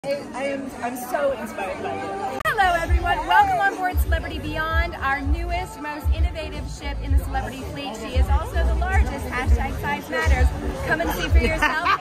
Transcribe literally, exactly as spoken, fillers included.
I am I'm so inspired by you. Hello everyone, welcome on board Celebrity Beyond, our newest, most innovative ship in the celebrity fleet. She is also the largest, hashtag size matters. Come and see for yourself.